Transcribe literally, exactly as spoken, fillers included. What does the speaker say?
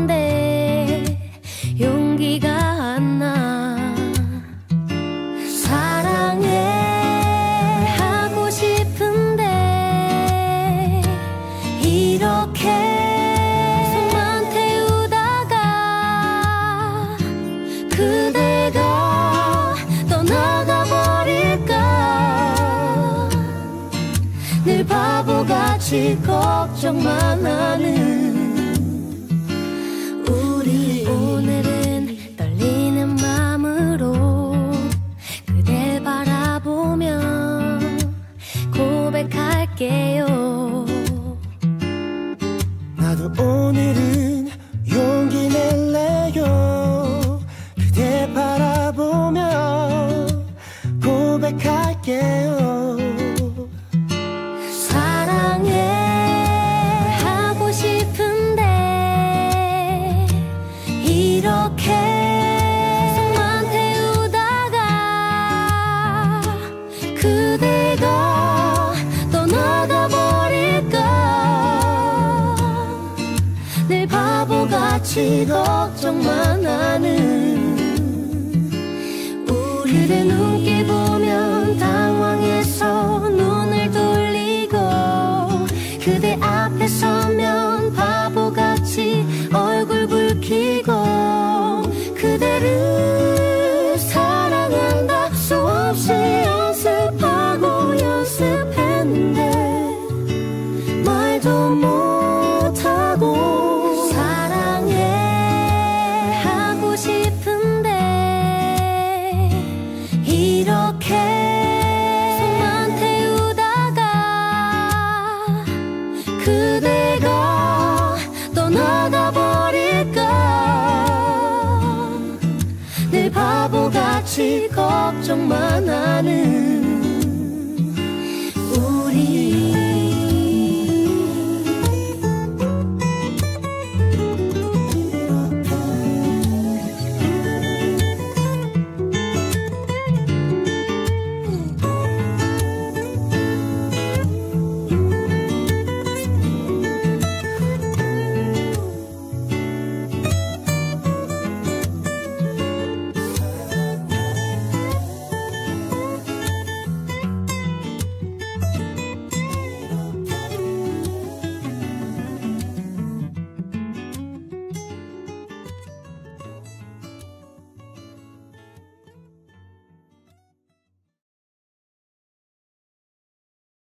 싶은데 용기가 안 나. 사랑해 하고 싶은데 이렇게 숨만 태우다가 그대가 떠나가 버릴까. 늘 바보같이 걱정만 하는 우리. 오늘은 떨리는 마음으로 그댈 바라보며 고백할게요. 나도 오늘은 용기 낼래요. 그대 바라보며 고백할게요. 사랑해 하고 싶은데 이렇게 숨만 태우다가 그대가 떠나가 버릴까. 늘 바보같이 걱정만 하는 우리. 그대 눈길 보면 당황해서 눈을 돌리고 그대 앞에 서면 바보같이 얼굴 붉히고 그대를 사랑한다 수없이 연습하고 연습했는데 말도 못하고. 사랑해 하고 싶은데 이렇게 숨만 태우다가 그대가 떠나가 버릴까. 늘 바보같이 걱정만 하는